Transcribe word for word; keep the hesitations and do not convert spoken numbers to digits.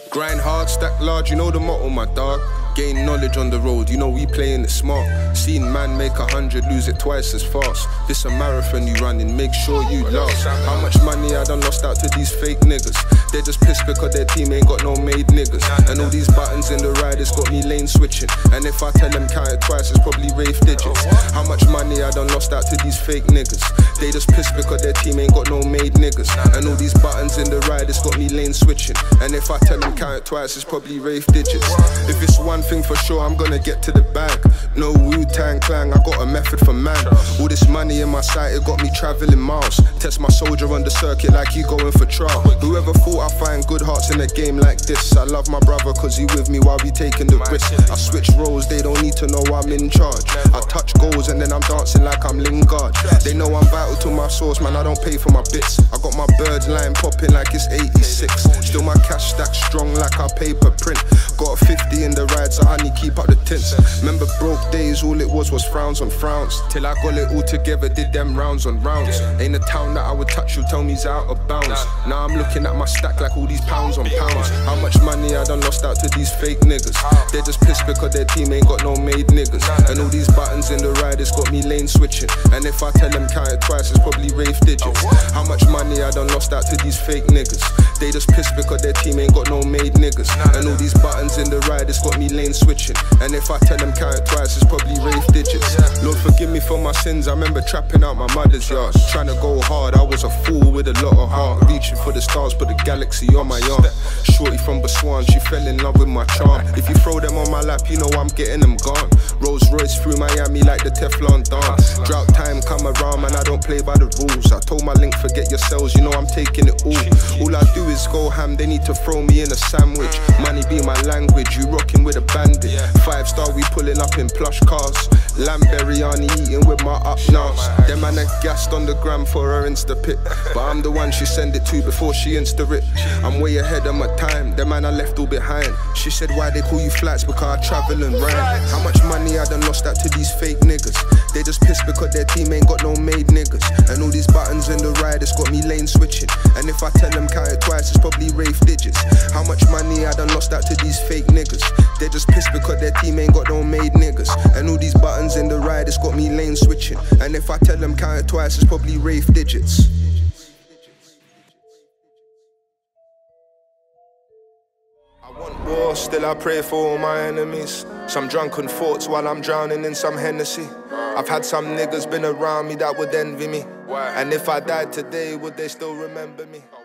Grind hard, stack large, you know the motto, my dog. Gain knowledge on the road, you know we playing it smart. Seen man make a hundred, lose it twice as fast. This a marathon you running, make sure you last. How much money I done lost out to these fake niggas? They just pissed because their team ain't got no made niggas. And all these buttons in the riders got me lane switching. And if I tell them count it twice, it's probably rave digits. How much money I done lost out to these fake niggas? They just pissed because their team ain't got no made niggas. And all these buttons in the riders got me lane switching. And if I tell them count it twice, it's probably rave digits. If it's one thing for sure, I'm gonna get to the bag. No Wu-Tang Clan, I got a method for man. All this money in my sight, it got me traveling miles. Test my soldier on the circuit like he going for trial. Whoever thought I'd find good hearts in a game like this? I love my brother cause he with me while we taking the risk. I switch roles, they don't need to know I'm in charge. I touch goals and then I'm dancing like I'm Lingard. They know I'm vital to my source, man, I don't pay for my bits. I got my bird line popping like it's eighty-six. Still my cash stack strong like our paper print. Got a fifty in the ride, so honey, keep up the tints. Remember broke days, all it was was frowns on frowns. Till I got it all together, did them rounds on rounds. Ain't a town that I would touch, you'll tell me's out of bounds. Now I'm looking at my stack like all these pounds on pounds. How much money I done lost out to these fake niggas? They just pissed because their team ain't got no made niggas. And all these buttons in the riders got me lane switching. And if I tell them count it twice, it's probably rave digits. How much money I done lost out to these fake niggas? They just pissed because their team ain't got no made niggas. And all these buttons in the riders got me lane switching. And if I tell them count it twice, it's probably rave digits. Lord forgive me for my sins, I remember trapping out my mother's yard. Trying to go hard, I was a fool with a lot of heart. Reaching for the stars, put the galaxy on my arm. Shorty from Botswana, she fell in love with my charm. If you throw them on my lap, you know I'm getting them gone. Rolls Royce through Miami like the Teflon dance. Drought time come around, man, I don't play by the rules. I told my link, forget your cells, you know I'm taking it all. All I do is go ham, they need to throw me in a sandwich. Money be my language, you rocking with a bandit. Five star, we pulling up in plush cars. Lamb biryani eating with my up nows. Them man are gassed on the gram for her Insta pic, but I'm the one she send it to before she Insta it. I'm way ahead of my time, them man I left all behind. She said why they call you flats, because I travel and rhyme. How much money I done lost out to these fake niggas? They just pissed because their team ain't got no made niggas. And all these buttons in the riders got me lane switching. And if I tell them count it twice, it's probably rave digits. How much money I done lost out to these fake niggas? They just pissed because their team ain't got no made niggas. And all these buttons in the riders got me lane switching. And if I tell them count it twice, it's probably rave digits. I want war, still I pray for all my enemies. Some drunken thoughts while I'm drowning in some Hennessy. I've had some niggas been around me that would envy me. And if I died today, would they still remember me?